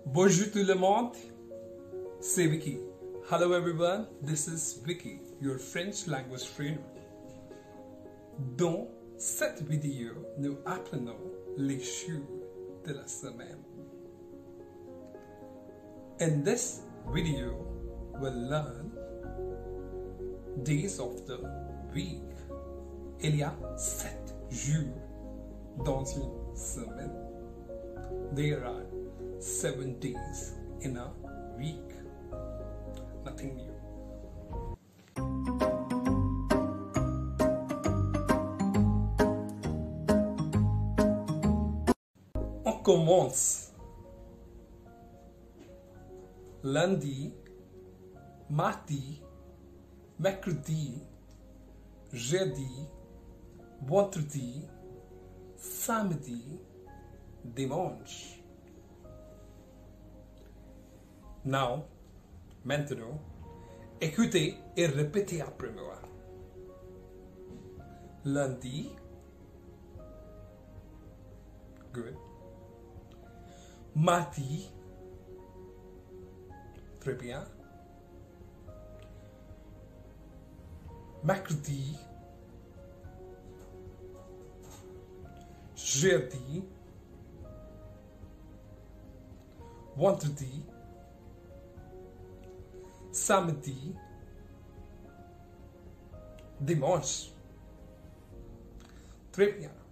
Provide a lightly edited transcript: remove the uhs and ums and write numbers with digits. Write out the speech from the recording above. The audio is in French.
Bonjour tout le monde, c'est Vicky. Hello everyone, this is Vicky, your French language trainer. Dans cette vidéo, nous apprenons les jours de la semaine. In this video, we'll learn days of the week. Il y a 7 jours dans une semaine. There are 7 days in a week. Nothing new. On commence. Lundi, mardi, mercredi, jeudi, vendredi, samedi, dimanche. Maintenant, écoutez et répétez après moi. Lundi. Good. Mardi. Très bien. Mercredi. Jeudi. Vendredi. Samedi, dimanche. Très bien.